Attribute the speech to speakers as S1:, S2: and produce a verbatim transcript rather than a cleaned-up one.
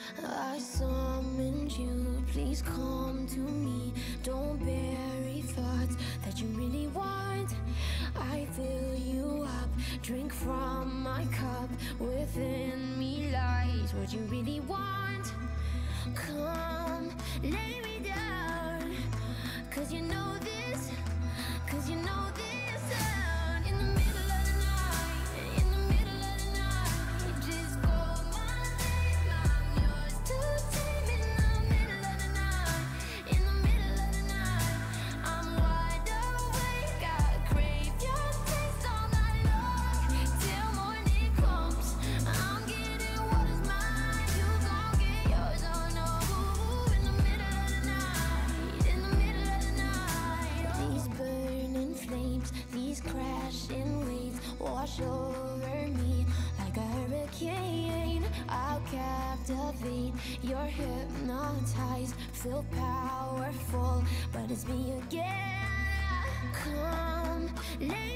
S1: I summoned you, please come to me. Don't bury thoughts that you really want. I fill you up, drink from my cup. Within me lies what you really want. Come, lay me down, cause you know this, cause you know this sound. In the middle of the night, in the middle of the night, just call my name, I'm yours to tame. In the middle of the night, in the middle of the night, I'm wide awake, I crave your taste all night long. Till morning comes, I'm getting what is mine, you gon' get yours, oh no. In the middle of the night, in the middle of the night, these burning flames, these crashing waves wash over me like a hurricane. I'll captivate, you're hypnotized, feel powerful, but it's me again. Come, lay